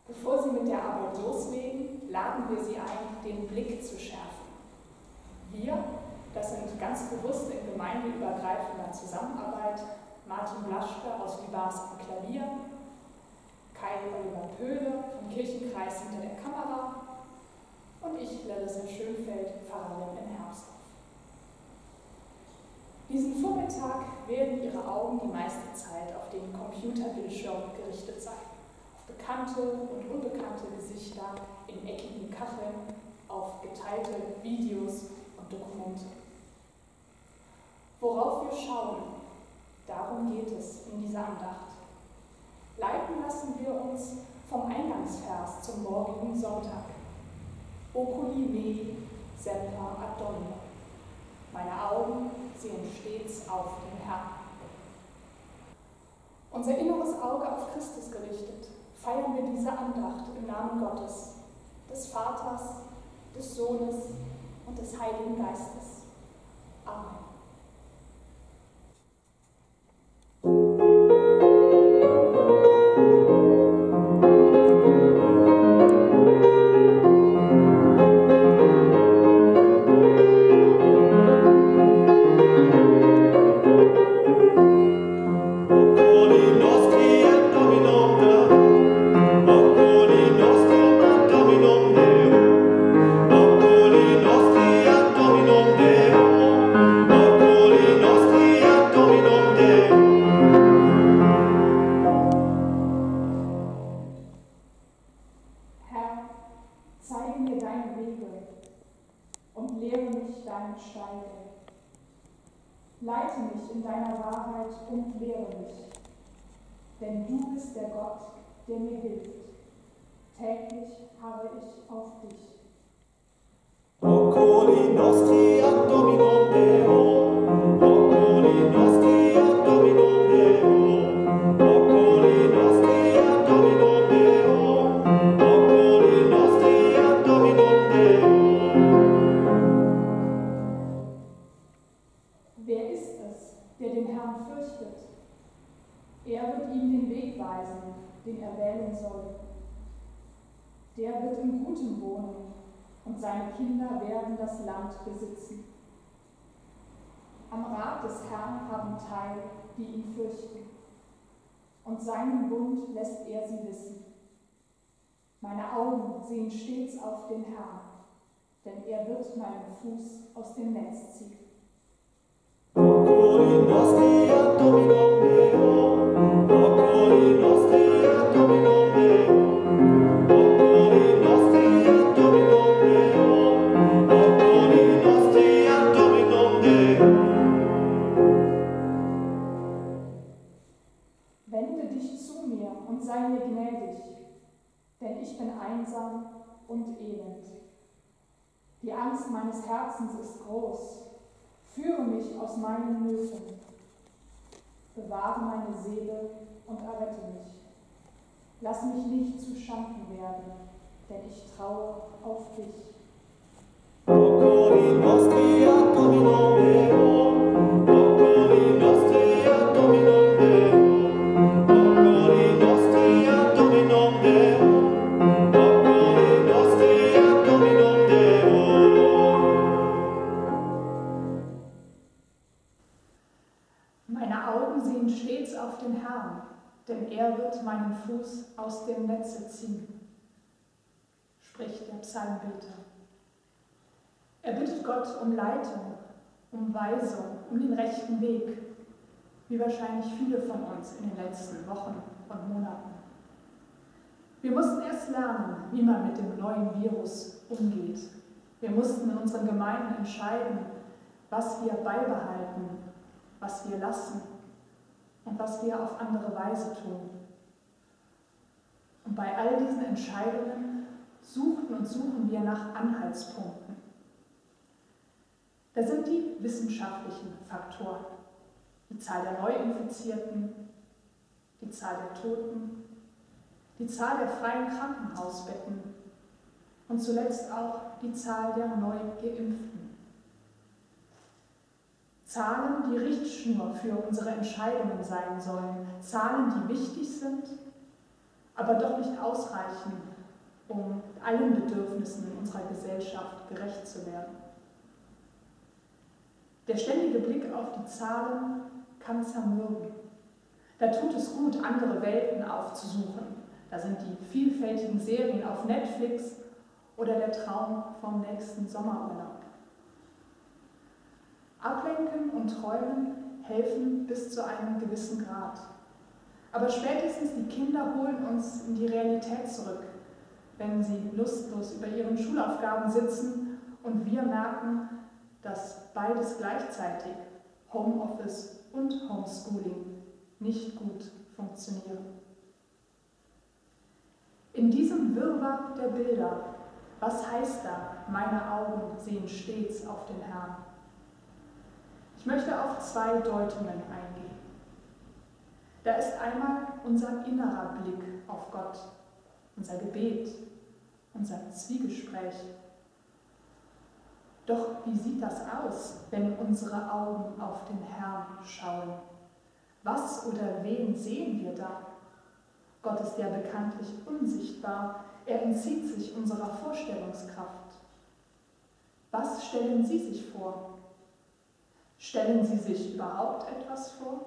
Bevor Sie mit der Arbeit loslegen, laden wir Sie ein, den Blick zu schärfen. Wir, das sind ganz bewusst in gemeindeübergreifender Zusammenarbeit Martin Blaschke aus Lübars am Klavier, Kai-Oliver Pöhle vom Kirchenkreis hinter der Kamera und ich, Larissa Schönfeld, Pfarrerin in Herbsthof. Diesen Vormittag werden Ihre Augen die meiste Zeit auf den Computerbildschirm gerichtet sein. Auf bekannte und unbekannte Gesichter in eckigen Kacheln, auf geteilte Videos und Dokumente. Worauf wir schauen, darum geht es in dieser Andacht. Leiten lassen wir uns vom Eingangsvers zum morgigen Sonntag. Oculi mei semper ad Domino. Meine Augen sehen stets auf den Herrn. Unser inneres Auge auf Christus gerichtet, feiern wir diese Andacht im Namen Gottes, des Vaters, des Sohnes und des Heiligen Geistes. Amen. Leite mich in deiner Wahrheit und lehre mich, denn du bist der Gott, der mir hilft. Täglich harre ich auf dich. Oculi nostri ad Dominum Deo, oculi nostri ad Dominum Deo, oculi nostri ad Dominum Deo, oculi nostri ad Dominum Deo. Wer ist es, der den Herrn fürchtet? Er wird ihm den Weg weisen, den er wählen soll. Der wird im Guten wohnen, und seine Kinder werden das Land besitzen. Am Rat des Herrn haben teil, die ihn fürchten, und seinen Bund lässt er sie wissen. Meine Augen sehen stets auf den Herrn, denn er wird meinen Fuß aus dem Netz ziehen. Oculi nostri ad Dominum Deo, oculi nostri ad Dominum Deo, oculi nostri ad Dominum Deo, oculi nostri ad Dominum Deo. Wende dich zu mir und sei mir gnädig, denn ich bin einsam und elend. Die Angst meines Herzens ist groß. Führe mich aus meinen Nöten. Bewahre meine Seele und errette mich. Lass mich nicht zu Schanden werden, denn ich traue auf dich. Oculi nostri ad Dominum Deo, oculi nostri ad Dominum Deo, oculi nostri ad Dominum Deo, oculi nostri ad Dominum Deo. Meine Augen sehen stets auf den Herrn, denn er wird meinen Fuß aus dem Netze ziehen, spricht der Psalmbeter. Er bittet Gott um Leitung, um Weisung, um den rechten Weg, wie wahrscheinlich viele von uns in den letzten Wochen und Monaten. Wir mussten erst lernen, wie man mit dem neuen Virus umgeht. Wir mussten in unseren Gemeinden entscheiden, was wir beibehalten, was wir lassen und was wir auf andere Weise tun. Und bei all diesen Entscheidungen suchen wir nach Anhaltspunkten. Da sind die wissenschaftlichen Faktoren, die Zahl der Neuinfizierten, die Zahl der Toten, die Zahl der freien Krankenhausbetten und zuletzt auch die Zahl der Neugeimpften. Zahlen, die Richtschnur für unsere Entscheidungen sein sollen, Zahlen, die wichtig sind, aber doch nicht ausreichen, um allen Bedürfnissen in unserer Gesellschaft gerecht zu werden. Der ständige Blick auf die Zahlen kann zermürben. Da tut es gut, andere Welten aufzusuchen. Da sind die vielfältigen Serien auf Netflix oder der Traum vom nächsten Sommerurlaub. Ablenken und Träumen helfen bis zu einem gewissen Grad. Aber spätestens die Kinder holen uns in die Realität zurück, wenn sie lustlos über ihren Schulaufgaben sitzen und wir merken, dass beides gleichzeitig, Homeoffice und Homeschooling, nicht gut funktionieren. In diesem Wirrwarr der Bilder, was heißt da, meine Augen sehen stets auf den Herrn? Ich möchte auf zwei Deutungen eingehen. Da ist einmal unser innerer Blick auf Gott, unser Gebet, unser Zwiegespräch. Doch wie sieht das aus, wenn unsere Augen auf den Herrn schauen? Was oder wen sehen wir da? Gott ist ja bekanntlich unsichtbar, er entzieht sich unserer Vorstellungskraft. Was stellen Sie sich vor? Stellen Sie sich überhaupt etwas vor?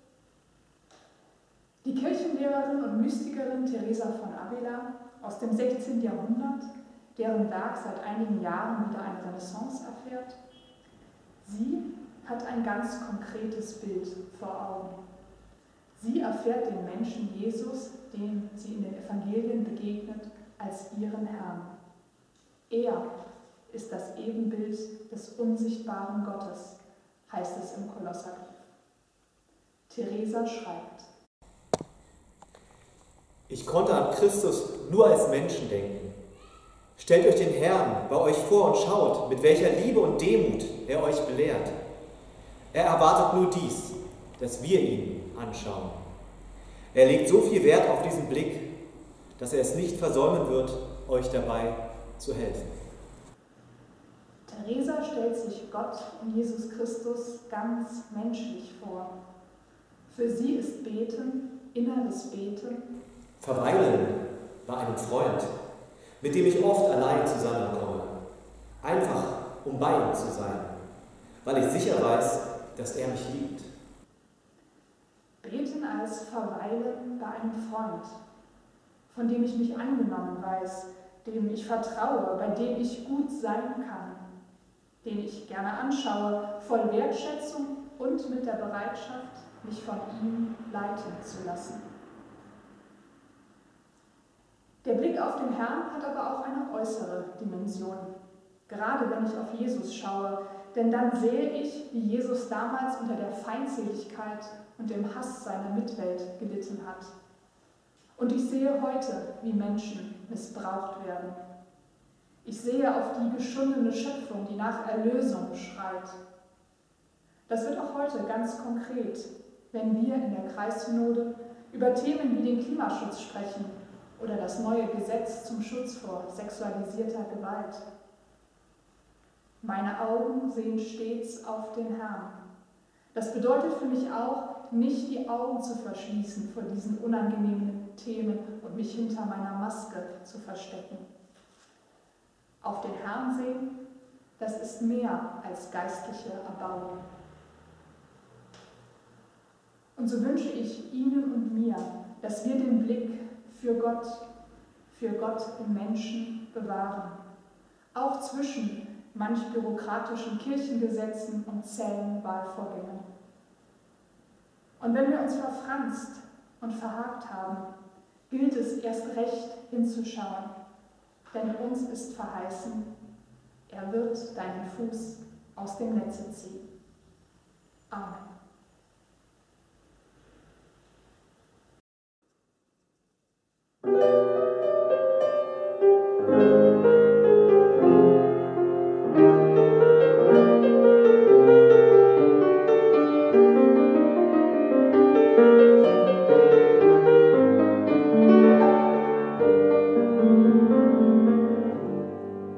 Die Kirchenlehrerin und Mystikerin Teresa von Avila aus dem 16. Jahrhundert, deren Werk seit einigen Jahren wieder eine Renaissance erfährt, sie hat ein ganz konkretes Bild vor Augen. Sie erfährt den Menschen Jesus, dem sie in den Evangelien begegnet, als ihren Herrn. Er ist das Ebenbild des unsichtbaren Gottes, heißt es im Kolosserbrief. Teresa schreibt: Ich konnte an Christus nur als Menschen denken. Stellt euch den Herrn bei euch vor und schaut, mit welcher Liebe und Demut er euch belehrt. Er erwartet nur dies, dass wir ihn anschauen. Er legt so viel Wert auf diesen Blick, dass er es nicht versäumen wird, euch dabei zu helfen. Teresa stellt sich Gott und Jesus Christus ganz menschlich vor. Für sie ist Beten, inneres Beten, Verweilen bei einem Freund, mit dem ich oft allein zusammenkomme, einfach um bei ihm zu sein, weil ich sicher weiß, dass er mich liebt. Beten als Verweilen bei einem Freund, von dem ich mich angenommen weiß, dem ich vertraue, bei dem ich gut sein kann, den ich gerne anschaue, voll Wertschätzung und mit der Bereitschaft, mich von ihm leiten zu lassen. Der Blick auf den Herrn hat aber auch eine äußere Dimension, gerade wenn ich auf Jesus schaue, denn dann sehe ich, wie Jesus damals unter der Feindseligkeit und dem Hass seiner Mitwelt gelitten hat. Und ich sehe heute, wie Menschen missbraucht werden. Ich sehe auf die geschundene Schöpfung, die nach Erlösung schreit. Das wird auch heute ganz konkret, wenn wir in der Kreissynode über Themen wie den Klimaschutz sprechen oder das neue Gesetz zum Schutz vor sexualisierter Gewalt. Meine Augen sehen stets auf den Herrn. Das bedeutet für mich auch, nicht die Augen zu verschließen vor diesen unangenehmen Themen und mich hinter meiner Maske zu verstecken. Auf den Herrn sehen, das ist mehr als geistliche Erbauung. Und so wünsche ich Ihnen und mir, dass wir den Blick für Gott im Menschen bewahren, auch zwischen manch bürokratischen Kirchengesetzen und zähen Wahlvorgängen. Und wenn wir uns verfranst und verhakt haben, gilt es erst recht hinzuschauen, denn uns ist verheißen, er wird deinen Fuß aus dem Netze ziehen. Amen.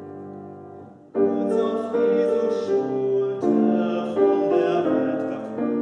Uns auf Jesu Schulter von der Welt weg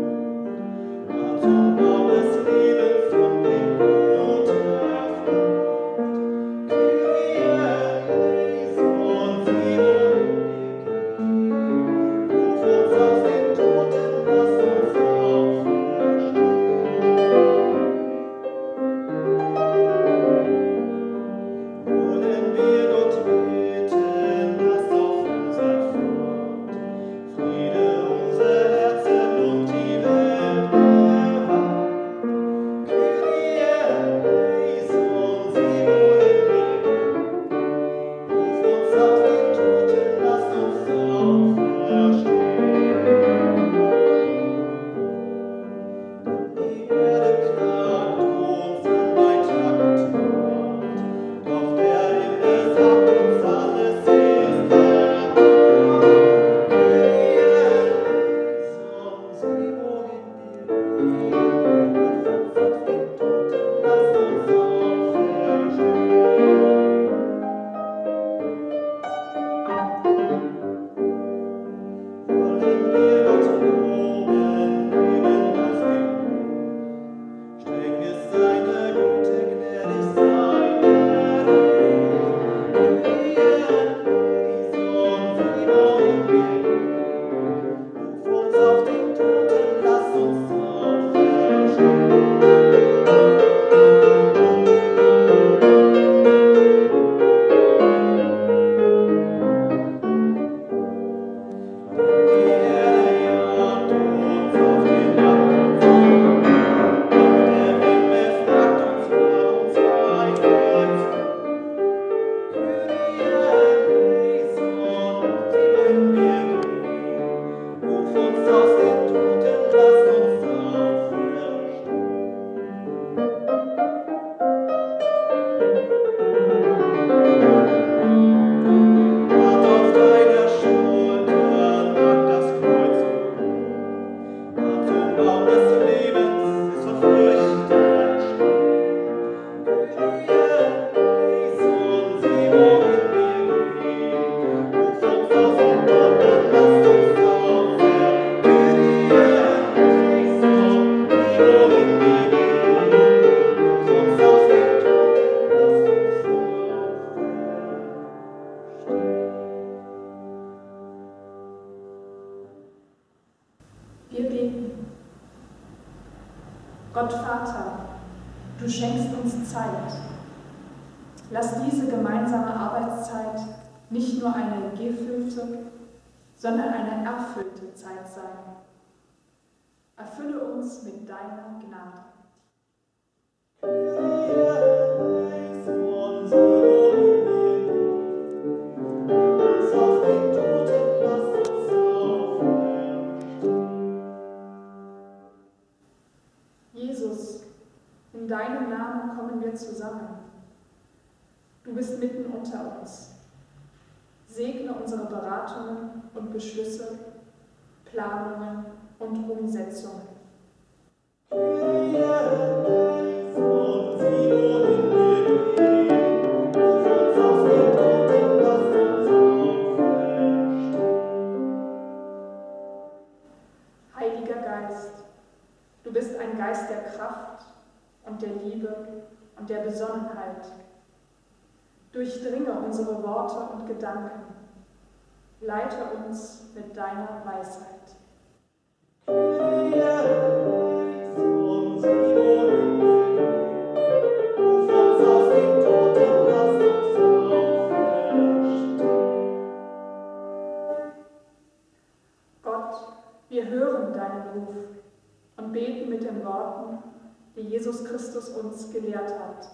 Gott Vater, du schenkst uns Zeit. Lass diese gemeinsame Arbeitszeit nicht nur eine gefüllte, sondern eine erfüllte Zeit sein. Erfülle uns mit deiner Gnade. Jesus, in deinem Namen kommen wir zusammen. Du bist mitten unter uns. Segne unsere Beratungen und Beschlüsse, Planungen und Umsetzungen. Heiliger Geist, du bist ein Geist der Kraft und der Liebe und der Besonnenheit. Durchdringe unsere Worte und Gedanken. Leite uns mit deiner Weisheit. Gott, wir hören deinen Ruf und beten mit den Worten, die Jesus Christus uns gelehrt hat.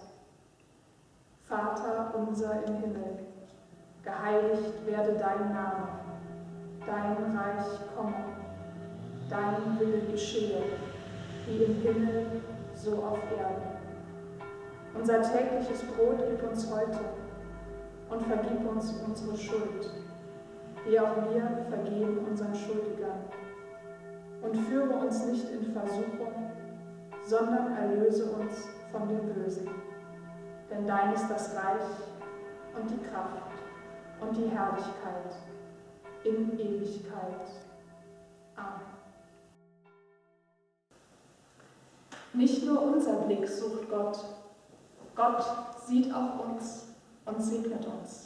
Vater unser im Himmel, geheiligt werde dein Name, dein Reich komme, dein Wille geschehe, wie im Himmel, so auf Erden. Unser tägliches Brot gib uns heute und vergib uns unsere Schuld, wie auch wir vergeben unseren Schuldigern. Und führe uns nicht in Versuchung, sondern erlöse uns von dem Bösen. Denn dein ist das Reich und die Kraft und die Herrlichkeit in Ewigkeit. Amen. Nicht nur unser Blick sucht Gott. Gott sieht auch uns und segnet uns.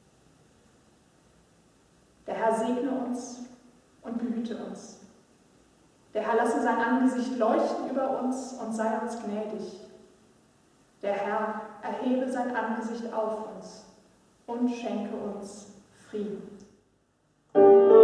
Der Herr segne uns und behüte uns. Der Herr lasse sein Angesicht leuchten über uns und sei uns gnädig. Der Herr erhebe sein Angesicht auf uns und schenke uns Frieden.